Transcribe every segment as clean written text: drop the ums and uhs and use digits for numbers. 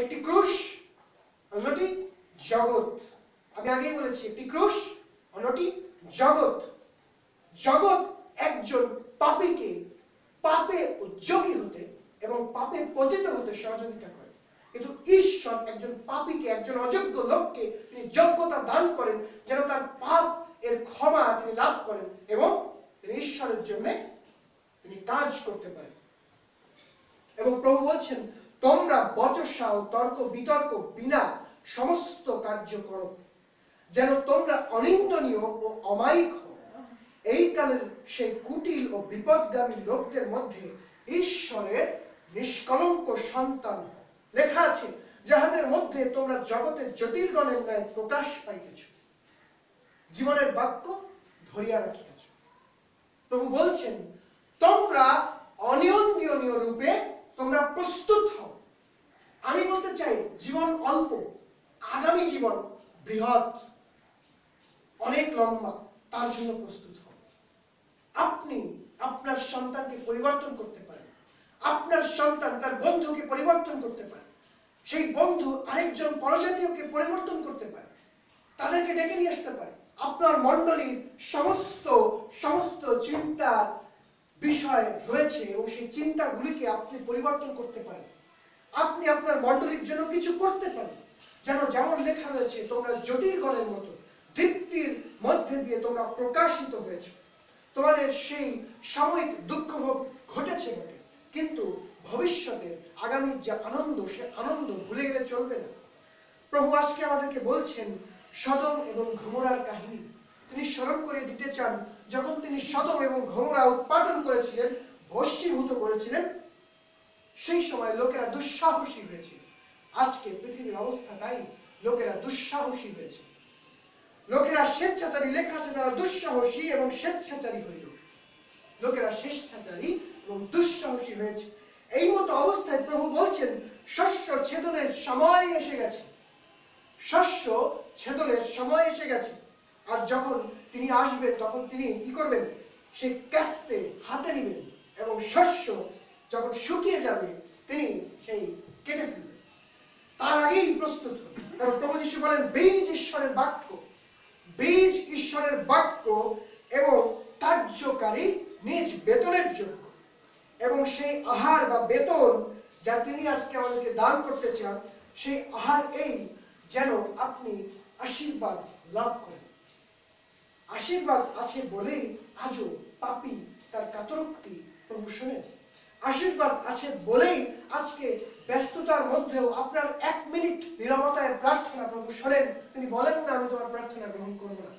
একটি ক্রুশ, অন্যটি জগৎ। আমি আগেই বলেছি, একটি ক্রুশ, অন্যটি জগৎ। জগৎ একজন পাপীকে পাপে উদ্যোগী হতে এবং পাপে পতিত হতে সহযোগিতা করে, কিন্তু ঈশ্বর একজন পাপীকে, একজন অযোগ্য লোককে তিনি যোগ্যতা দান করেন যেন তার পাপ এর ক্ষমা তিনি লাভ করেন এবং তিনি ঈশ্বরের জন্য তিনি কাজ করতে পারেন। এবং প্রভু বলছেন, তোমরা বচসা ও তর্ক বিতর্ক বিনা সমস্ত কার্য করো, যেন তোমরা অনিন্দনীয় ও অমায়িক হও। এই কালের সেই কুটিল ও বিপদগামী লোকদের মধ্যে ঈশ্বরের নিষ্কলঙ্ক সন্তান হয়। লেখা আছে, যাহাদের মধ্যে তোমরা জগতের জ্যোতির্গণের ন্যায় প্রকাশ পাইতেছ, জীবনের বাক্য ধরিয়া রাখিয়াছ। প্রভু বলছেন, তোমরা অনিন্দনীয় রূপে তোমরা প্রস্তুত হও। আমি বলতে চাই, জীবন অল্প, আগামী জীবন বৃহৎ, অনেক লম্বা, তার জন্য প্রস্তুত হও। আপনি আপনার সন্তানকে পরিবর্তন করতে পারেন, আপনার সন্তান তার বন্ধুকে পরিবর্তন করতে পারে, সেই বন্ধু আরেকজন পরজাতীয়কে পরিবর্তন করতে পারে, তাদেরকে ডেকে নিয়ে আসতে পারে। আপনার মণ্ডলীর সমস্ত চিন্তা বিষয় রয়েছে এবং সেই চিন্তাগুলিকে আপনি পরিবর্তন করতে পারেন। আপনি আপনার মণ্ডলীর জন্য কিছু করতে পারেন, যেন যেমন লেখা রয়েছে, তোমরা জ্যোতির্গণের মতো দীপ্তির মধ্যে দিয়ে তোমরা প্রকাশিত হয়েছ। তোমাদের সেই সাময়িক দুঃখ ভোগ ঘটেছে বটে, কিন্তু ভবিষ্যতে আগামী যে আনন্দ, সে আনন্দ ভুলে গেলে চলবে না। প্রভু আজকে আমাদেরকে বলছেন সদম এবং গমোরার কাহিনী তিনি স্মরণ করে দিতে চান। যখন তিনি সদম এবং গমোরা উৎপাদন করেছিলেন, ভস্মীভূত করেছিলেন, সেই সময় লোকেরা দুঃসাহসী হয়েছিল। আজকে পৃথিবীর অবস্থা তাই, লোকেরা দুঃসাহসী হয়েছে, লোকেরা স্বেচ্ছাচারী। লেখা আছে, তারা দুঃসাহসী এবং স্বেচ্ছাচারী হইল। লোকেরা স্বেচ্ছাচারী এবং দুঃসাহসী হয়েছে। এই মতো অবস্থায় প্রভু বলছেন, শস্য ছেদনের সময় এসে গেছে, শস্য ছেদনের সময় এসে গেছে। আর যখন তিনি আসবেন, তখন তিনি কি করবেন? সেই কাস্তে হাতে নেবেন এবং শস্য যখন শুকিয়ে যাবে, তিনি সেই কেটে ফেলবেন। তার আগেই প্রস্তুত হন। কারণ প্রভু যিশু বলেন, বীজ ঈশ্বরের বাক্য, বীজ ঈশ্বরের বাক্য এবং কার্যকারী নিজ বেতনের যোগ্য। এবং সেই আহার বা বেতন যা তিনি আজকে আমাদেরকে দান করতে চান, সেই আহার এই, যেন আপনি আশীর্বাদ লাভ করেন। আশীর্বাদ আছে বলেই আজও পাপী তার কাতরোক্তি প্রভু শোনেন। আশীর্বাদ আছে বলেই আজকে ব্যস্ততার মধ্যেও আপনার 1 মিনিট নীরবতায় প্রার্থনা প্রভু শোনেন। তিনি বলেন না, আমি তোমার প্রার্থনা গ্রহণ করব না।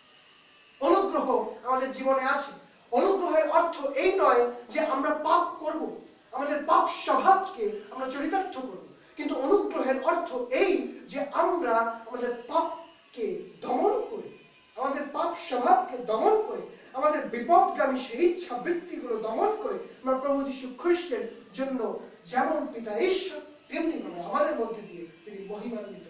অনুগ্রহ আমাদের জীবনে আছে। অনুগ্রহের অর্থ এই নয় যে আমরা পাপ করব, আমাদের পাপ স্বভাবকে আমরা চরিতার্থ করব, কিন্তু অনুগ্রহের অর্থ এই যে আমরা আমাদের পাপকে দমন করি, আমাদের পাপ স্বভাবকে দমন করে, আমাদের বিপদগামী সেই ইচ্ছা বৃত্তিগুলো দমন করে আমরা প্রভু যীশু খ্রিস্টের জন্য যেমন পিতা ঈশ্বর, তেমনি ভাবে আমাদের মধ্যে দিয়ে তিনি মহিমান্বিত